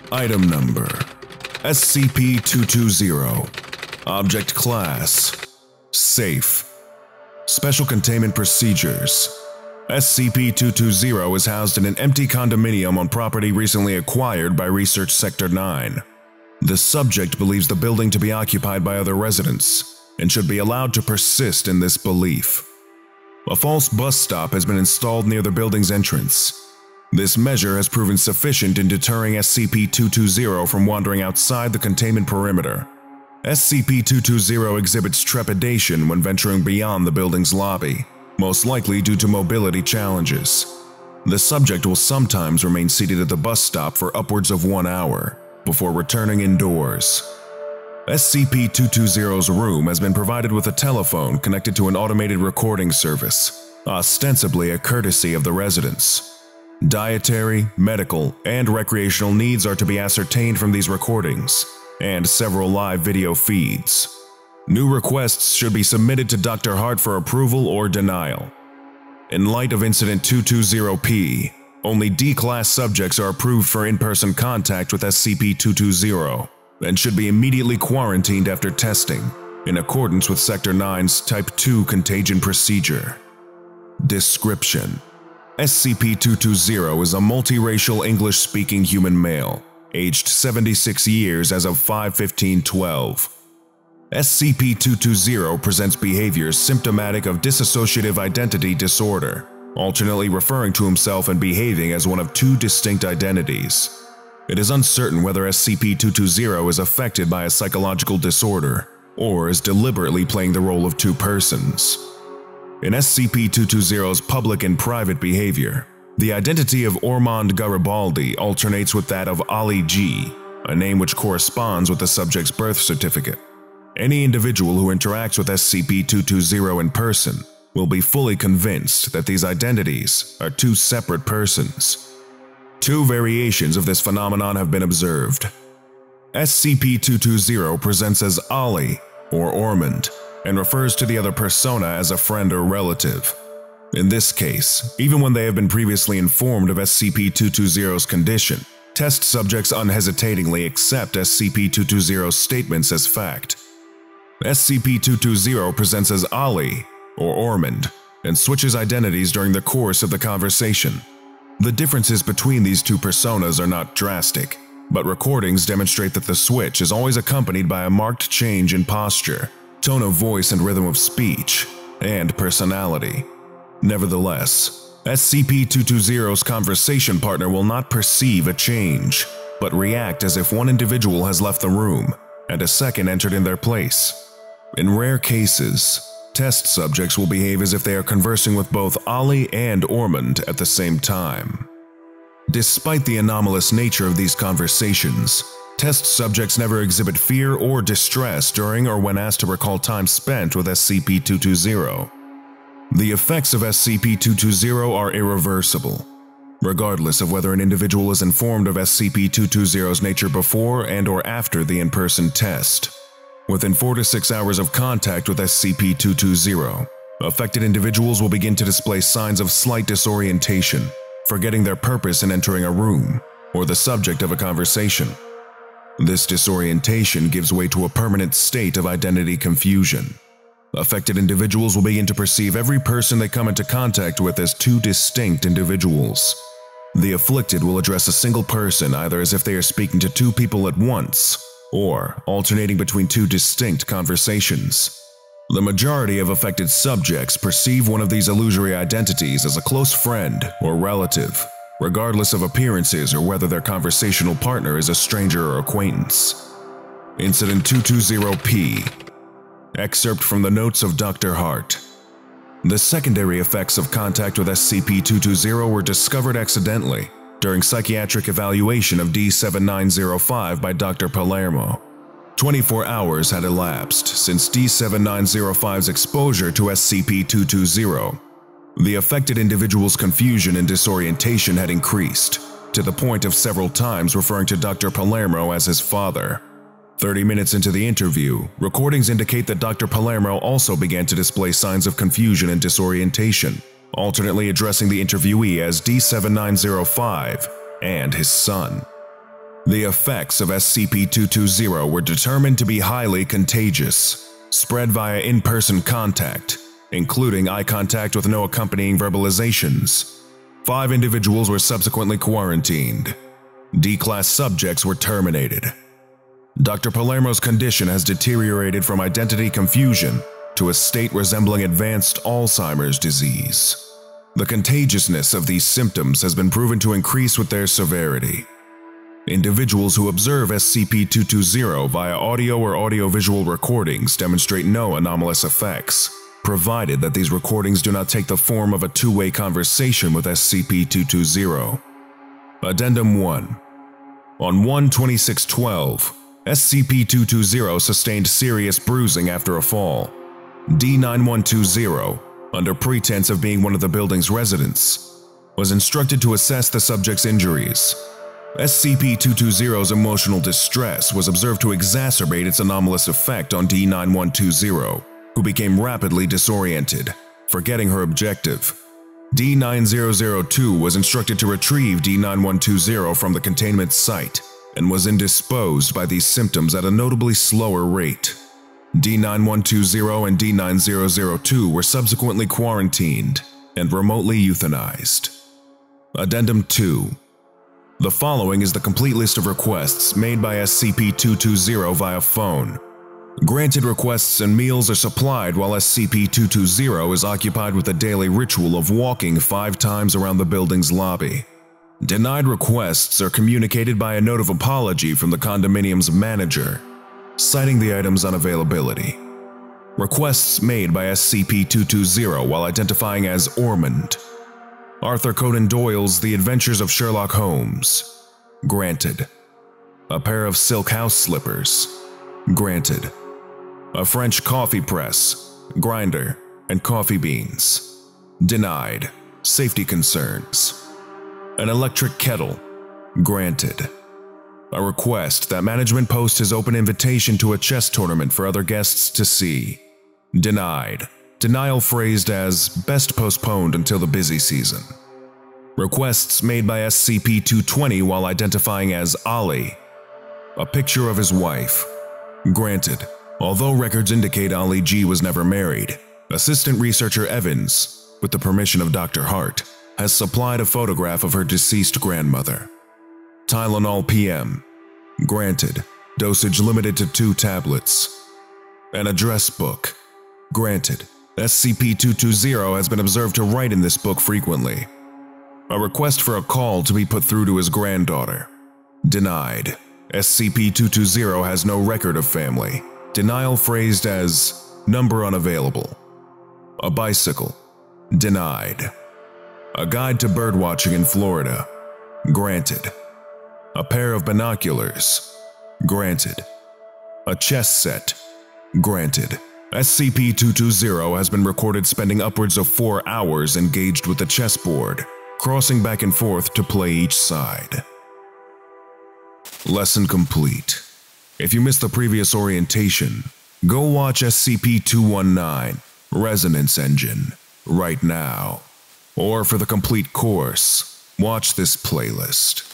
Item Number: SCP-220. Object Class: Safe. Special Containment Procedures: SCP-220 is housed in an empty condominium on property recently acquired by Research Sector 9. The subject believes the building to be occupied by other residents and should be allowed to persist in this belief. A false bus stop has been installed near the building's entrance. This measure has proven sufficient in deterring SCP-220 from wandering outside the containment perimeter. SCP-220 exhibits trepidation when venturing beyond the building's lobby, most likely due to mobility challenges. The subject will sometimes remain seated at the bus stop for upwards of 1 hour before returning indoors. SCP-220's room has been provided with a telephone connected to an automated recording service, ostensibly a courtesy of the residents. Dietary, medical, and recreational needs are to be ascertained from these recordings, and several live video feeds. New requests should be submitted to Dr. Hart for approval or denial. In light of Incident 220-P, only D-Class subjects are approved for in-person contact with SCP-220 and should be immediately quarantined after testing, in accordance with Sector 9's Type 2 contagion procedure. Description: SCP-220 is a multiracial English-speaking human male, aged 76 years as of 5/15/12. SCP-220 presents behaviors symptomatic of dissociative identity disorder, alternately referring to himself and behaving as one of two distinct identities. It is uncertain whether SCP-220 is affected by a psychological disorder or is deliberately playing the role of two persons. In SCP-220's public and private behavior, the identity of Ormond Garibaldi alternates with that of Ali G, a name which corresponds with the subject's birth certificate. Any individual who interacts with SCP-220 in person will be fully convinced that these identities are two separate persons. Two variations of this phenomenon have been observed. SCP-220 presents as Ali, or Ormond, and refers to the other persona as a friend or relative. In this case, even when they have been previously informed of SCP-220's condition, test subjects unhesitatingly accept SCP-220's statements as fact. SCP-220 presents as Ali, or Ormond, and switches identities during the course of the conversation. The differences between these two personas are not drastic, but recordings demonstrate that the switch is always accompanied by a marked change in posture, tone of voice and rhythm of speech, and personality. Nevertheless, SCP-220's conversation partner will not perceive a change, but react as if one individual has left the room and a second entered in their place. In rare cases, test subjects will behave as if they are conversing with both Ali and Ormond at the same time. Despite the anomalous nature of these conversations, test subjects never exhibit fear or distress during or when asked to recall time spent with SCP-220. The effects of SCP-220 are irreversible, regardless of whether an individual is informed of SCP-220's nature before and or after the in-person test. Within 4 to 6 hours of contact with SCP-220, affected individuals will begin to display signs of slight disorientation, forgetting their purpose in entering a room or the subject of a conversation. This disorientation gives way to a permanent state of identity confusion. Affected individuals will begin to perceive every person they come into contact with as two distinct individuals. The afflicted will address a single person either as if they are speaking to two people at once, or alternating between two distinct conversations. The majority of affected subjects perceive one of these illusory identities as a close friend or relative, regardless of appearances or whether their conversational partner is a stranger or acquaintance. Incident 220-P. Excerpt from the notes of Dr. Hart. The secondary effects of contact with SCP-220 were discovered accidentally during psychiatric evaluation of D7905 by Dr. Palermo. 24 hours had elapsed since D7905's exposure to SCP-220. The affected individual's confusion and disorientation had increased, to the point of several times referring to Dr. Palermo as his father. 30 minutes into the interview, recordings indicate that Dr. Palermo also began to display signs of confusion and disorientation, alternately addressing the interviewee as D7905 and his son. The effects of SCP-220 were determined to be highly contagious, spread via in-person contact, including eye contact with no accompanying verbalizations. 5 individuals were subsequently quarantined. D-Class subjects were terminated. Dr. Palermo's condition has deteriorated from identity confusion to a state resembling advanced Alzheimer's disease. The contagiousness of these symptoms has been proven to increase with their severity. Individuals who observe SCP-220 via audio or audiovisual recordings demonstrate no anomalous effects, provided that these recordings do not take the form of a two-way conversation with SCP-220. Addendum 1. On 1/26/12, SCP-220 sustained serious bruising after a fall. D-9120, under pretense of being one of the building's residents, was instructed to assess the subject's injuries. SCP-220's emotional distress was observed to exacerbate its anomalous effect on D-9120, who became rapidly disoriented, forgetting her objective. D-9002 was instructed to retrieve D-9120 from the containment site and was indisposed by these symptoms at a notably slower rate. D-9120 and D-9002 were subsequently quarantined and remotely euthanized. Addendum 2. The following is the complete list of requests made by SCP-220 via phone. Granted requests and meals are supplied while SCP-220 is occupied with the daily ritual of walking 5 times around the building's lobby. Denied requests are communicated by a note of apology from the condominium's manager, citing the item's unavailability. Requests made by SCP-220 while identifying as Ormond. Arthur Conan Doyle's The Adventures of Sherlock Holmes. Granted. A pair of silk house slippers. Granted. A French coffee press, grinder, and coffee beans. Denied. Safety concerns. An electric kettle. Granted. A request that management post his open invitation to a chess tournament for other guests to see. Denied. Denial phrased as best postponed until the busy season. Requests made by SCP-220 while identifying as Ali. A picture of his wife. Granted. Although records indicate Ali G was never married, Assistant Researcher Evans, with the permission of Dr. Hart, has supplied a photograph of her deceased grandmother. Tylenol PM. Granted. Dosage limited to 2 tablets. An address book. Granted. SCP-220 has been observed to write in this book frequently. A request for a call to be put through to his granddaughter. Denied. SCP-220 has no record of family. Denial phrased as number unavailable. A bicycle. Denied. A guide to birdwatching in Florida. Granted. A pair of binoculars. Granted. A chess set. Granted. SCP-220 has been recorded spending upwards of 4 hours engaged with the chessboard, crossing back and forth to play each side. Lesson complete. If you missed the previous orientation, go watch SCP-219, Resonance Engine, right now. Or for the complete course, watch this playlist.